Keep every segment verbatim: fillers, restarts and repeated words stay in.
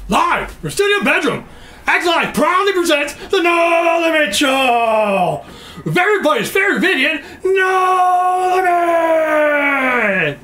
Live from Studio Bedroom, Axis&Allies proudly presents the No Limit Show! With everybody's favorite video, No Limit!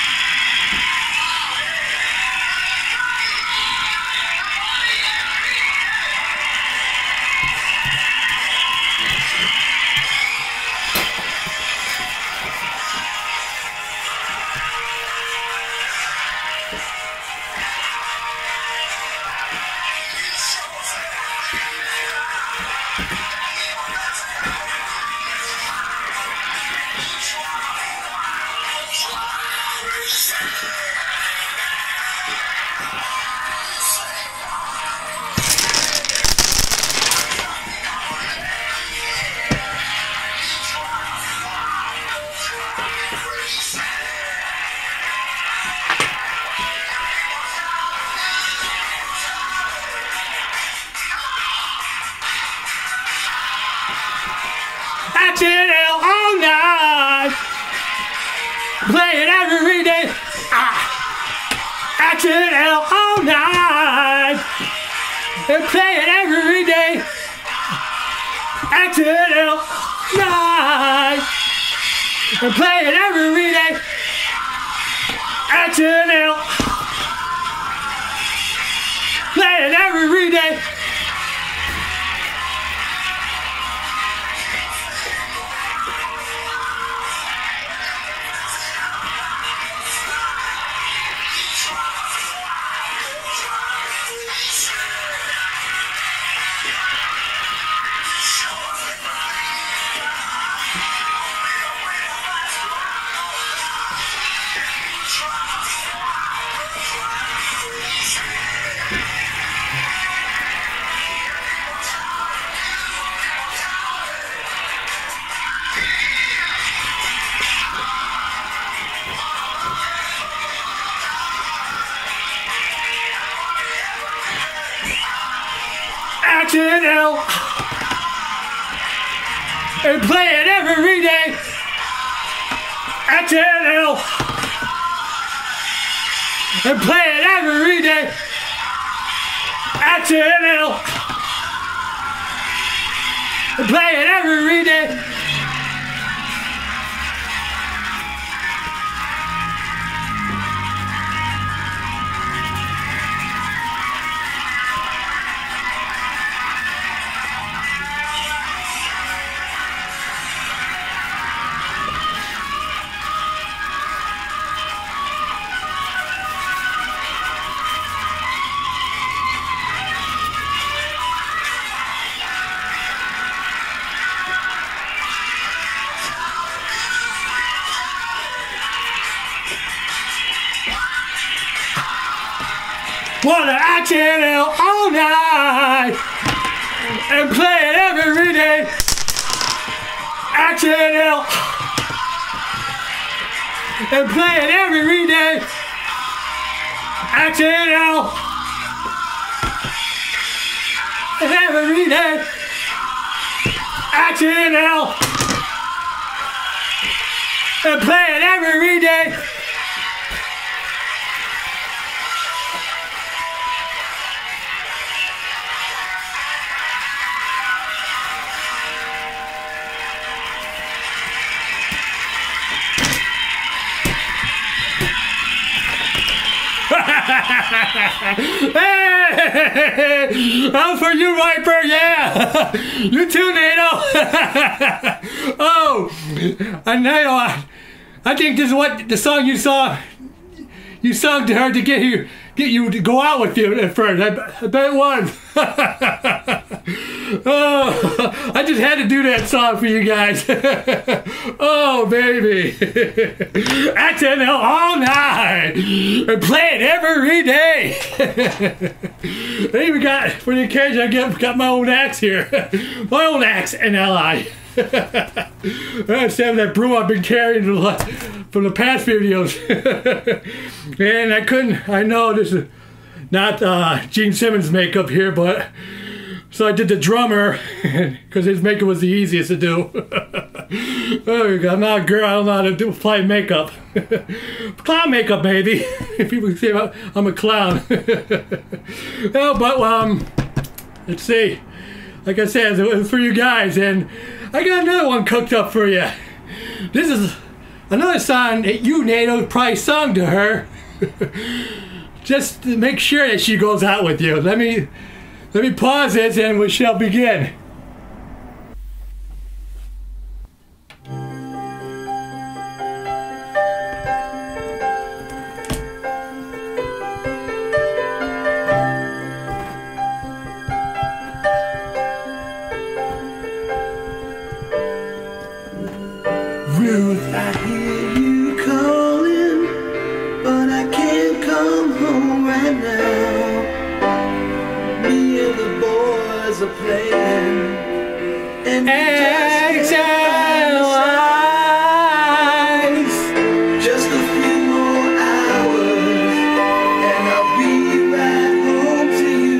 Axis&Allies all night, play it every day. Ah. Axis&Allies all night, and play it every day. Axis&Allies night, and play it every day. Axis&Allies, play it every day. Axis&Allies, and play it every day. Axis&Allies, and play it every day. Axis&Allies, and play it every day. Wanna Axis&Allies all night and play it every day. Axis&Allies, and play it every day. Axis&Allies, and every day. Axis&Allies, and play it every day. Hey, I'm for you, Viper, yeah. You too, NATO. Oh, and NATO, I, I think this is what the song you saw, you sung to her to get you, get you to go out with you at first. I, I bet it was. Oh, I just had to do that song for you guys. Oh, baby. Axis&Allies all night and play it every day. I even got, for the occasion, I get, got my own axe here. My own Axis&Allies. Instead of that broom I've been carrying from the past videos. And I couldn't, I know this is not uh, Gene Simmons' makeup here, but so I did the drummer because his makeup was the easiest to do. Oh, I'm not a girl. I don't know how to do apply makeup. Clown makeup, maybe. People say I'm a clown. Oh, but um, let's see. Like I said, it was for you guys, and I got another one cooked up for you. This is another song that you, NATO, probably sung to her. Just to make sure that she goes out with you. Let me let me pause this, and we shall begin. Ruth, I hear you calling, but I can't come home right now. Me and the boys are playing, and Axis&Allies. Just a few more hours, and I'll be right home to you.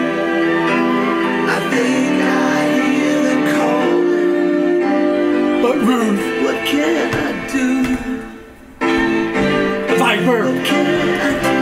I think I hear them calling, But Ruth, what can I do? Viper. What can I do?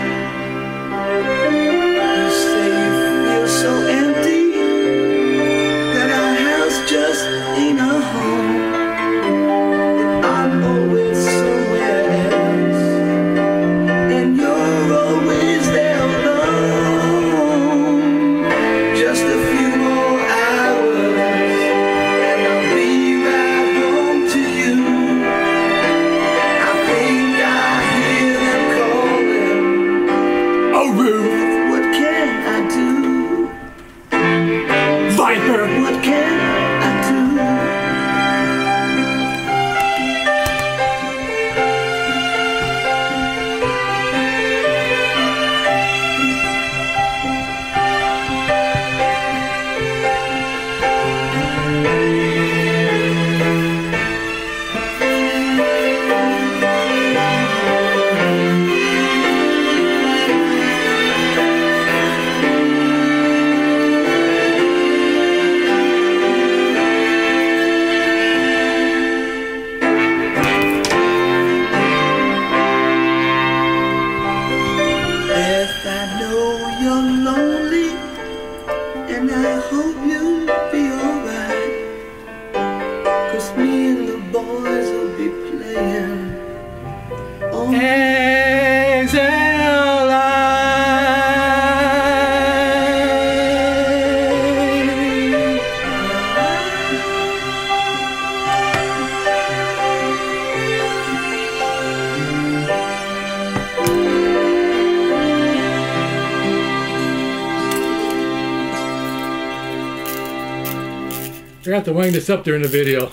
You say you feel so empty, that our house just ain't a home. But I'm always somewhere else, and you're always there alone. Just a few more hours, and I'll be right home to you. I think I hear them calling. Oh, Ruth. What can I do? Viper. What can I do? If I know you're lonely, and I hope you'll be alright, 'cause me and the boys will be playing all Axis&Allies. I got to wing this up during the video.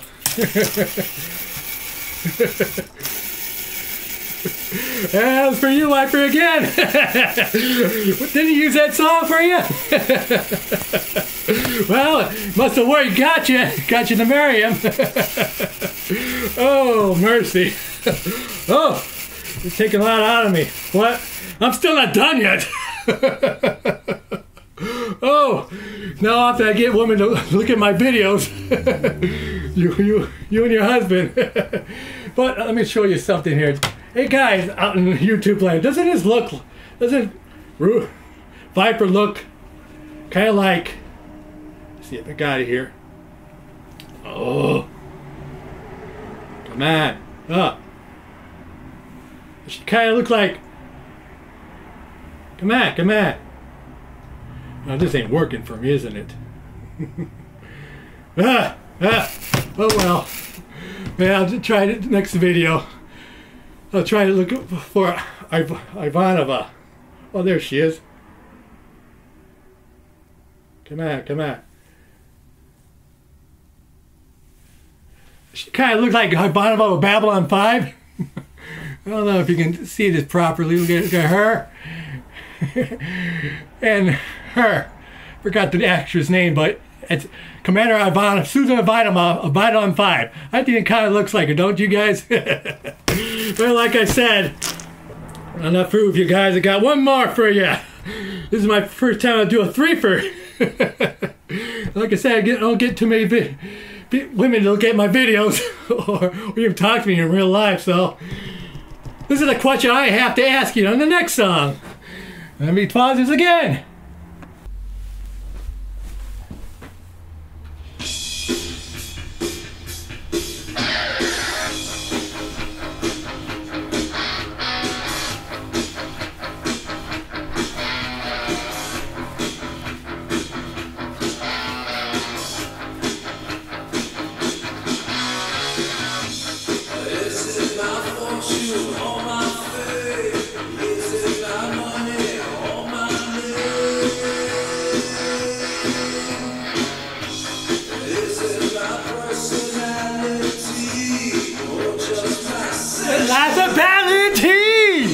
And for you, Viper, again. Didn't he use that song for you? Well, must have worked. Got you. Got you to marry him. Oh, mercy. Oh, you're taking a lot out of me. What? I'm still not done yet. Oh, now after I get women to look at my videos, you, you, you and your husband. But let me show you something here. Hey guys, out in YouTube land, doesn't this look, doesn't Viper look kind of like? Let's see if I got it here. Oh, come on, up. She kind of look like. Come on, come on. Now this ain't working for me, isn't it? ah, ah, oh well. Yeah, I'll try it next video. I'll try to look for Iv Ivanova. Oh, there she is. Come on, come on. She kind of looks like Ivanova of Babylon five. I don't know if you can see this properly. Look at, look at her. And her. Forgot the actress name, but it's Commander Ivanova, Susan Ivanova of Babylon five. I think it kind of looks like her, don't you guys? Well, like I said, I'm not through with you guys. I got one more for you. This is my first time I do a threefer. Like I said, I get, don't get too many vi women look at my videos or, or even talk to me in real life. So this is a question I have to ask you on the next song. Let me pause this again. That's a balladine!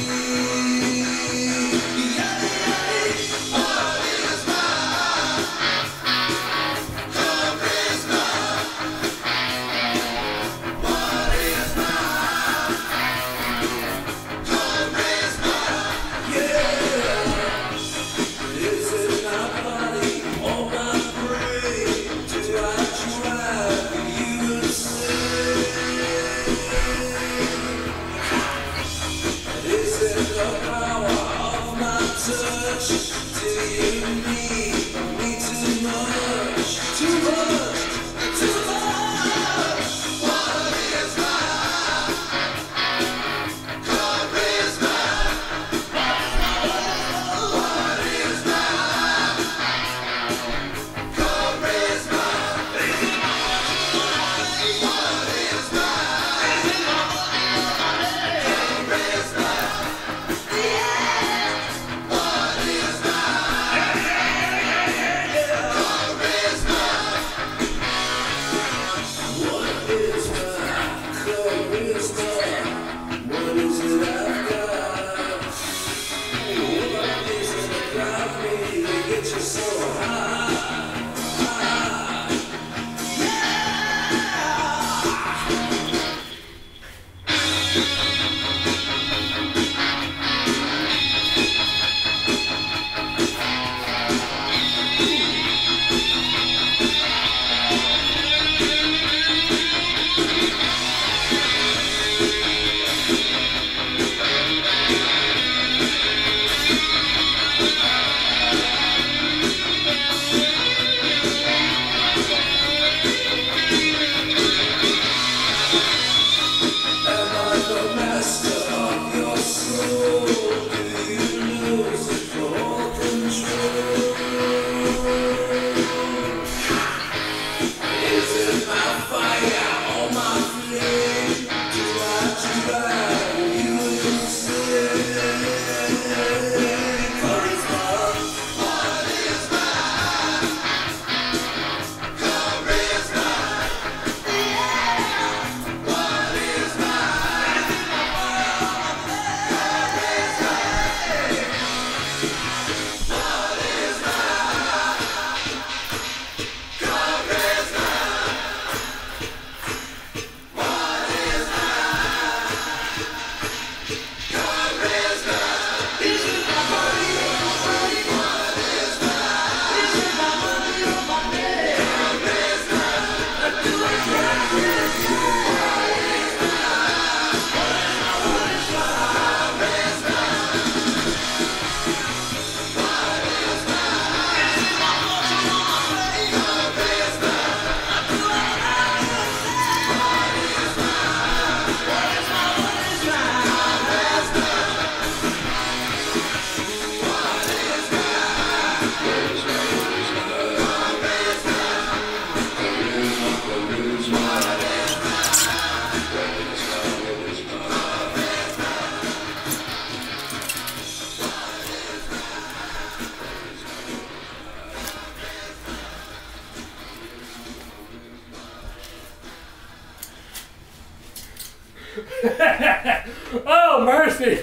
Oh, mercy.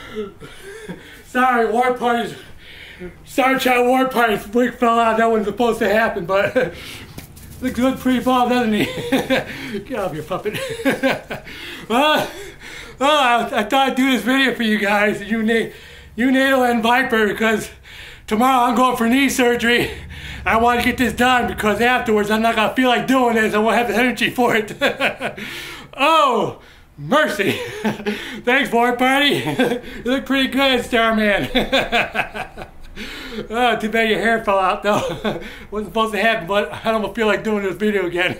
Sorry, war parties. Sorry, child war parties. Wig fell out. That wasn't supposed to happen, but looks good pre-ball, doesn't he? Get off your puppet. Well, well I, I thought I'd do this video for you guys, you, Na you NATO and Viper, because tomorrow I'm going for knee surgery. I want to get this done because afterwards I'm not going to feel like doing this. I won't have the energy for it. Oh, mercy. Thanks, boy party. You look pretty good, Starman. Oh, too bad your hair fell out though. Wasn't supposed to happen, but I don't feel like doing this video again.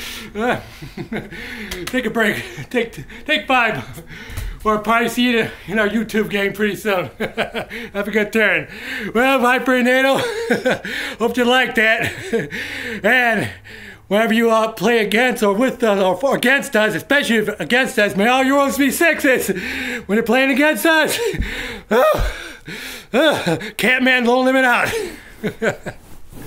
Take a break. Take take five. Or probably see you in our YouTube game pretty soon. Have a good turn. Well, bye for NATO. Hope you like that. And whenever you uh, play against or with us or for, against us, especially if against us, may all your rolls be sixes. When you're playing against us, oh, oh, Catman, low limit out.